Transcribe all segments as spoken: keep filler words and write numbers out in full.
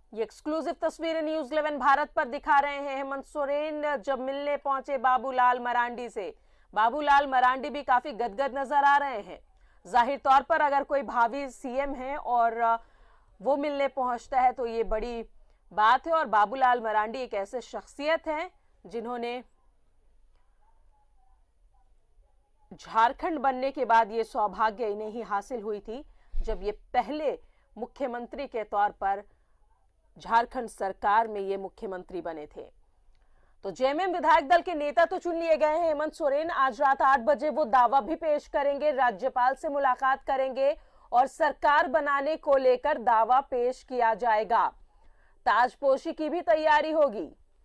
ये एक्सक्लूसिव तस्वीरें news eleven Bharat पर दिखा रहे हैं। हेमंत सोरेन जब मिलने पहुंचे बाबूलाल मरांडी से, बाबूलाल मरांडी भी काफी गदगद नजर आ रहे हैं। जाहिर तौर पर अगर कोई भावी सीएम है और वो मिलने पहुंचता है तो ये बड़ी बात है। और बाबूलाल मरांडी एक ऐसे शख्सियत हैं जिन्होंने झारखंड बनने के बाद ये सौभाग्य इन्हें ही हासिल हुई थी जब ये पहले मुख्यमंत्री के तौर पर झारखंड सरकार में ये मुख्यमंत्री बने थे। तो जेएमएम विधायक दल के नेता तो चुन लिए गए हैं। हेमंत सोरेन आज रात आठ बजे वो दावा भी पेश करेंगे, राज्यपाल से मुलाकात करेंगे और सरकार बनाने को लेकर दावा पेश किया जाएगा। ताजपोशी की भी तैयारी होगी।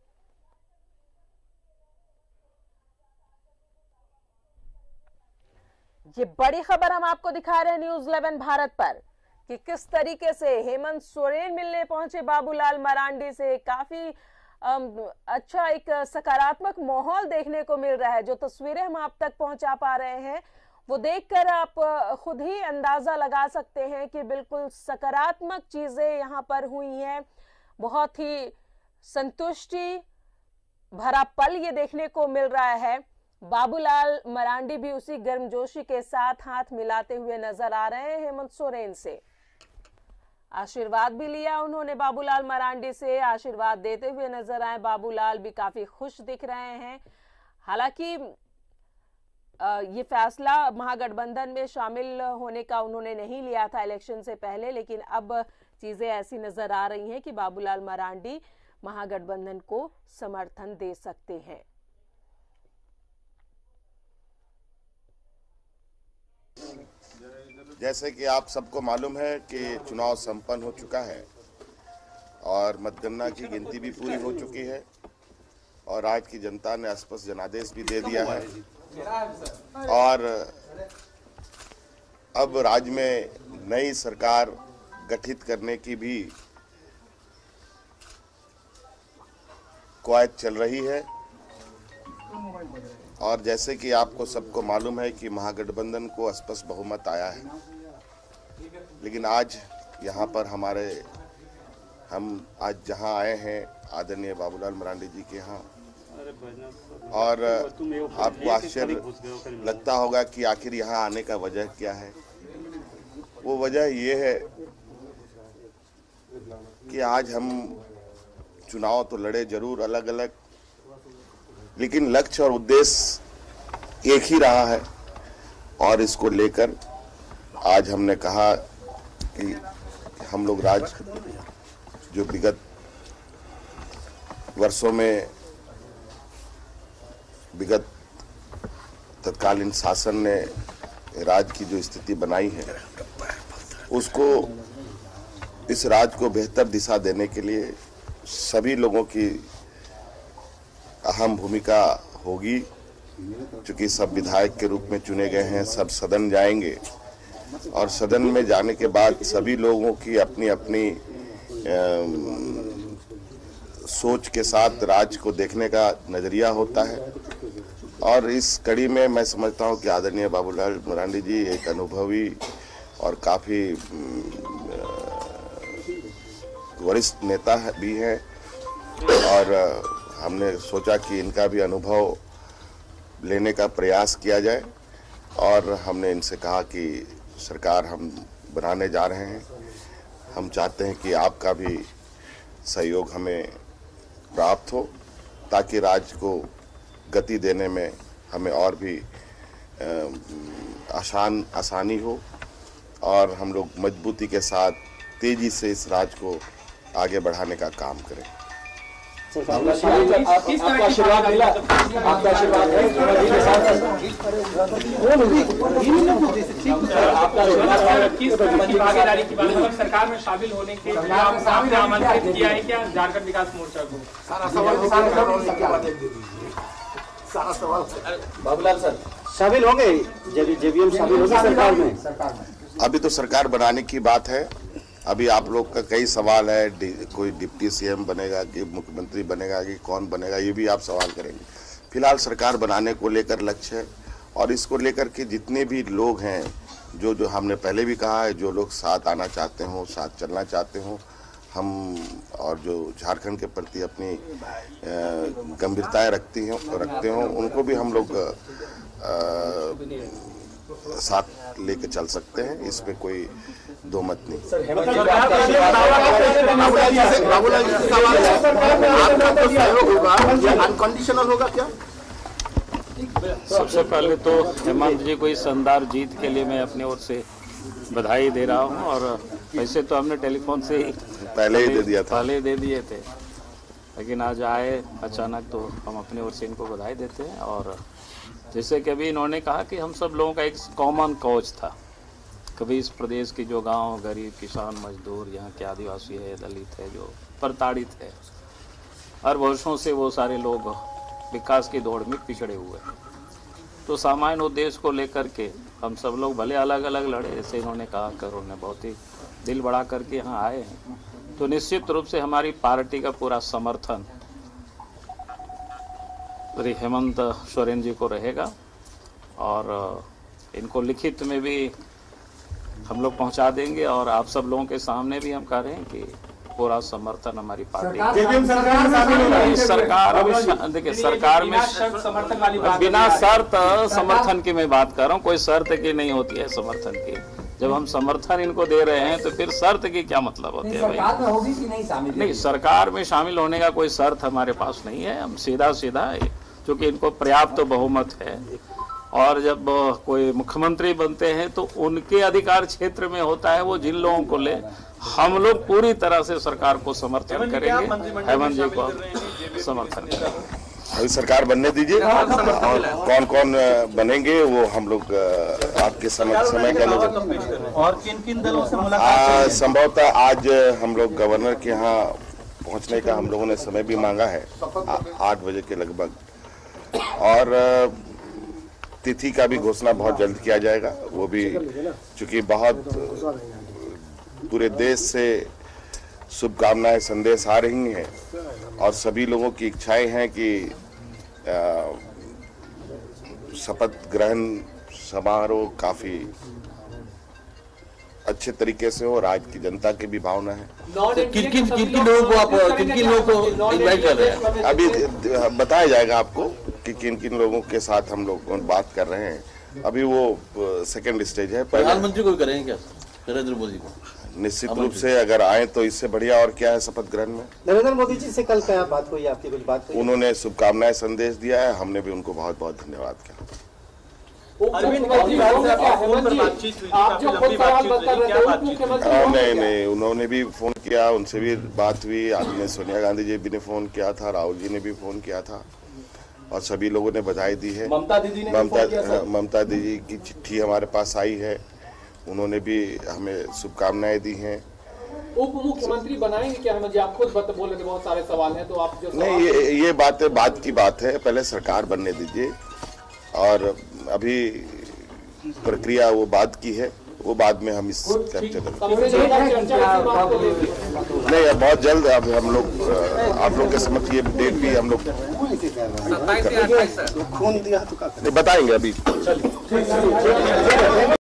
ये बड़ी खबर हम आपको दिखा रहे हैं न्यूज इलेवन भारत पर कि किस तरीके से हेमंत सोरेन मिलने पहुंचे बाबूलाल मरांडी से। काफी अच्छा एक सकारात्मक माहौल देखने को मिल रहा है। जो तस्वीरें हम आप तक पहुंचा पा रहे हैं वो देखकर आप खुद ही अंदाजा लगा सकते हैं कि बिल्कुल सकारात्मक चीजें यहां पर हुई हैं। बहुत ही संतुष्टि भरा पल ये देखने को मिल रहा है। बाबूलाल मरांडी भी उसी गर्मजोशी के साथ हाथ मिलाते हुए नजर आ रहे हैं हेमंत सोरेन से। आशीर्वाद भी लिया उन्होंने बाबूलाल मरांडी से, आशीर्वाद देते हुए नजर आए। बाबूलाल भी काफी खुश दिख रहे हैं। हालांकि ये फैसला महागठबंधन में शामिल होने का उन्होंने नहीं लिया था इलेक्शन से पहले, लेकिन अब चीजें ऐसी नजर आ रही हैं कि बाबूलाल मरांडी महागठबंधन को समर्थन दे सकते हैं। जैसे कि आप सबको मालूम है कि चुनाव संपन्न हो चुका है और मतगणना की गिनती भी पूरी हो चुकी है और राज्य की जनता ने स्पष्ट जनादेश भी दे दिया है। और अब राज्य में नई सरकार गठित करने की भी कवायद चल रही है। और जैसे कि आपको सबको मालूम है कि महागठबंधन को स्पष्ट बहुमत आया है, लेकिन आज यहाँ पर हमारे हम आज जहाँ आए हैं आदरणीय बाबूलाल मरांडी जी के यहाँ, और आपको आश्चर्य लगता होगा कि आखिर यहाँ आने का वजह क्या है। वो वजह ये है कि आज हम चुनाव तो लड़े जरूर अलग अलग, लेकिन लक्ष्य और उद्देश्य एक ही रहा है। और इसको लेकर आज हमने कहा कि हम लोग राज्य जो विगत वर्षों में विगत तत्कालीन शासन ने राज्य की जो स्थिति बनाई है, उसको इस राज्य को बेहतर दिशा देने के लिए सभी लोगों की अहम भूमिका होगी। चूंकि सब विधायक के रूप में चुने गए हैं, सब सदन जाएंगे और सदन में जाने के बाद सभी लोगों की अपनी अपनी सोच के साथ राज्य को देखने का नजरिया होता है। और इस कड़ी में मैं समझता हूं कि आदरणीय बाबूलाल मरांडी जी एक अनुभवी और काफी वरिष्ठ नेता भी हैं और हमने सोचा कि इनका भी अनुभव लेने का प्रयास किया जाए। और हमने इनसे कहा कि सरकार हम बनाने जा रहे हैं, हम चाहते हैं कि आपका भी सहयोग हमें प्राप्त हो ताकि राज्य को गति देने में हमें और भी आसान आसानी हो और हम लोग मजबूती के साथ तेजी से इस राज्य को आगे बढ़ाने का काम करें। आपका आशीर्वाद मिला, आपका आशीर्वाद है भागीदारी की बात सरकार में शामिल होने के लिए आपने आमंत्रित किया है क्या झारखंड विकास मोर्चा को? सारा सवाल सारा सवाल बाबूलाल सर शामिल होंगे, जेबीएम शामिल होंगे सरकार में? सरकार में अभी तो सरकार बनाने की बात है। अभी आप लोग का कई सवाल है, कोई डिप्टी सीएम बनेगा कि मुख्यमंत्री बनेगा कि कौन बनेगा, ये भी आप सवाल करेंगे। फिलहाल सरकार बनाने को लेकर लक्ष्य है और इसको लेकर के जितने भी लोग हैं, जो जो हमने पहले भी कहा है, जो लोग साथ आना चाहते हो, साथ चलना चाहते हो, हम और जो झारखंड के प्रति अपनी गंभीरताएं रखती हैं रखते हों उनको भी हम लोग साथ लेके चल सकते हैं, इसमें कोई दो मत नहीं। अनकंडीशनल होगा क्या? सबसे पहले तो हेमंत जी को इस शानदार जीत के लिए मैं अपनी ओर से बधाई दे रहा हूं, और वैसे तो हमने टेलीफोन से ही पहले ही दे दिया था पहले ही दे दिए थे, लेकिन आज आए अचानक तो हम अपनी ओर से इनको बधाई देते हैं। और जैसे कि अभी इन्होंने कहा कि हम सब लोगों का एक कॉमन कॉज था, कभी इस प्रदेश के जो गांव गरीब किसान मजदूर यहाँ के आदिवासी है, दलित है, जो प्रताड़ित है, हर वर्षों से वो सारे लोग विकास की दौड़ में पिछड़े हुए हैं, तो सामान्य उद्देश्य को लेकर के हम सब लोग भले अलग अलग लड़े, जैसे इन्होंने कहा कर उन्होंने बहुत ही दिल बढ़ा करके यहाँ आए हैं, तो निश्चित रूप से हमारी पार्टी का पूरा समर्थन श्री हेमंत सोरेन जी को रहेगा। और इनको लिखित में भी हम लोग पहुंचा देंगे, और आप सब लोगों के सामने भी हम कह रहे हैं कि पूरा समर्थन हमारी पार्टी सरकार देखिए सरकार में समर्थन वाली बात बिना शर्त समर्थन की मैं बात कर रहा हूँ, कोई शर्त की नहीं होती है समर्थन की। जब हम समर्थन इनको दे रहे हैं तो फिर शर्त की क्या मतलब होती है भाई? सरकार में होगी कि नहीं शामिल? नहीं, सरकार में शामिल होने का कोई शर्त हमारे पास नहीं है। हम सीधा सीधा क्योंकि इनको पर्याप्त बहुमत है, और जब कोई मुख्यमंत्री बनते हैं तो उनके अधिकार क्षेत्र में होता है, वो जिन लोगों को ले, हम लोग पूरी तरह से सरकार को समर्थन करेंगे, हेमंत जी को समर्थन करेंगे। अभी सरकार बनने दीजिए, और कौन कौन बनेंगे वो हम लोग आपके समय समय के अनुसार। और किन किन दलों से मुलाकात? संभवतः आज हम लोग गवर्नर के यहाँ पहुँचने का हम लोगों ने समय भी मांगा है, आठ बजे के लगभग, और तिथि का भी घोषणा बहुत जल्द किया जाएगा। वो भी चूंकि बहुत पूरे देश से शुभकामनाएं संदेश आ रही हैं, और सभी लोगों की इच्छाएं हैं कि शपथ ग्रहण समारोह काफी अच्छे तरीके से हो, और आज की जनता की भी भावना है। किन किन किन किन लोगों को आप किन किन लोगों को इनवाइट कर रहे हैं? अभी बताया जाएगा आपको कि किन किन लोगों के साथ हम लोग बात कर रहे हैं। अभी वो सेकंड स्टेज है। प्रधानमंत्री को करेंगे क्या नरेंद्र मोदी को? निश्चित रूप से अगर आए तो इससे बढ़िया और क्या है शपथ ग्रहण में। नरेंद्र मोदी जी से कल क्या बात हुई आपकी? कुछ बात हुई? उन्होंने शुभकामनाएं संदेश दिया है, हमने भी उनको बहुत बहुत धन्यवाद किया। नहीं नहीं, उन्होंने भी फोन किया, उनसे भी बात हुई। आदरणीय सोनिया गांधी जी भी ने फोन किया था, राहुल जी ने भी फोन किया था, और सभी लोगों ने बधाई दी है। ममता दीदी ने ममता ममता दीदी की चिट्ठी हमारे पास आई है, उन्होंने भी हमें शुभकामनाएं दी हैं। उप मुख्यमंत्री बनाएंगे क्या हेमंत जी? आप खुद बोले थे बहुत सारे सवाल हैं, तो आप जो नहीं, ये ये बातें बाद की बात है, पहले सरकार बनने दीजिए, और अभी प्रक्रिया वो बाद की है, वो बाद में हम इस कैप्चर करेंगे। नहीं, बहुत जल्द अब हम लोग आप लोग के समझ ये डेट भी हम लोग बताएंगे अभी।